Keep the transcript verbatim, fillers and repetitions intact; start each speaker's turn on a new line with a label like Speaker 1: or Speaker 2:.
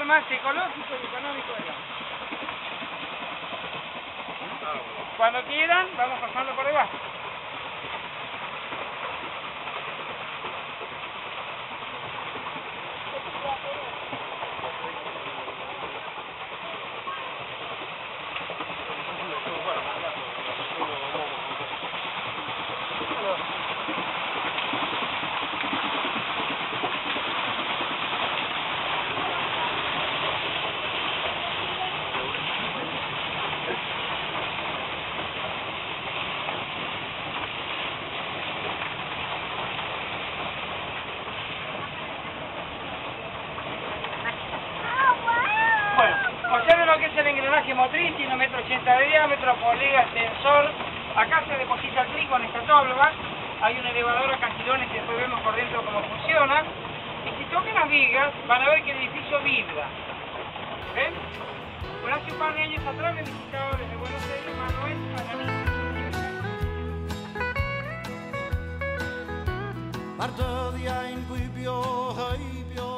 Speaker 1: más ecológico y económico del año. Cuando quieran, vamos pasando por debajo. Observen lo que es el engranaje motriz, tiene un metro ochenta de diámetro, polega, sensor. Acá se deposita el trigo en esta tóloga. Hay un elevador a cantilones que después vemos por dentro cómo funciona. Y si tocan las vigas, van a ver que el edificio vibra. ¿Ven? Bueno, hace un par de años atrás me visitaba desde Buenos Aires Manuel Paganini.
Speaker 2: Martedía in cui piove, piove.